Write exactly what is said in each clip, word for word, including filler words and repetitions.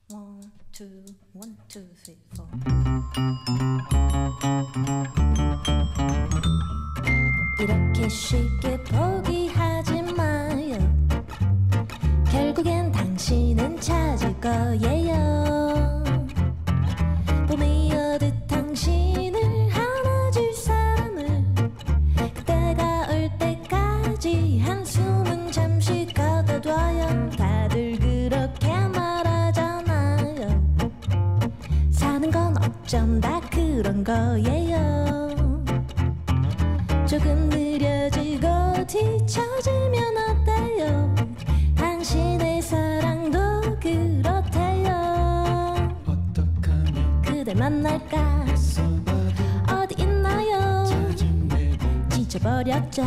One, two, one, two, three, four. 이렇게 쉽게 포기하지 마요. 결국엔 당신은 찾을 거예요. 봄이 오듯 당신을 안아줄 사람을 그때가 올 때까지 한숨은 잠시 가둬둬요. 다들 그렇게 말하잖아요. 사는 건 어쩜 다 그런 거예요. 조금 느려지고 뒤처지면 어때요? 당신의 사랑도 그렇대요. 그댈 만날까? 어디 있나요? 지쳐버렸죠?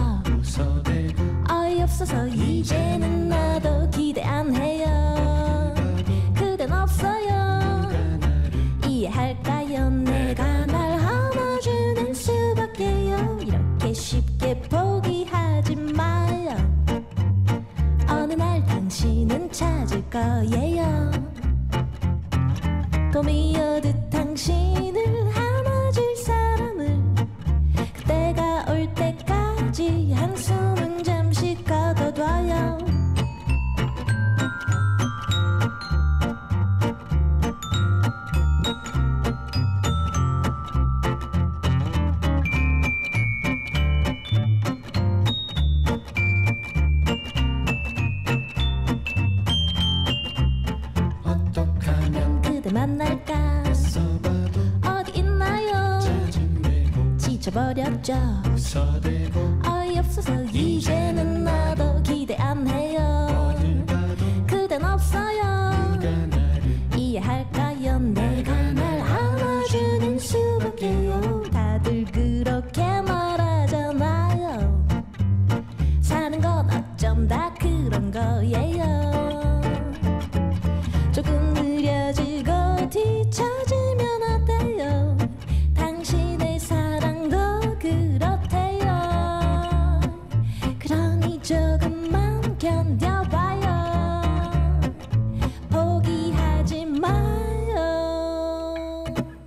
어이없어서 이제는 나도 기대 안 해요. 그댄 없어요. 이해할까요? 내가 날 안아주는 수밖에요. 이렇게 쉽게 포기하지 마요. 어느 날 당신은 찾을 거예요. 봄이 오듯 당신을 안아줄 사람을 그때가 올 때까지 한숨은 잠시 가둬둬요. 만날까? 어디 있나요? 지쳐버렸죠? 어이없어서 이제는 나도 기대 안 해요. 그댄 없어요. 이해할까요? 내가 날 안아주는 수밖에요. 다들 그렇게 말하잖아요. 사는 건 어쩜 다 그런 거예요. 조금 느려지고 뒤처지면 어때요? 당신의 사랑도 그렇대요. 그러니 조금만 견뎌봐요. 포기하지 마요.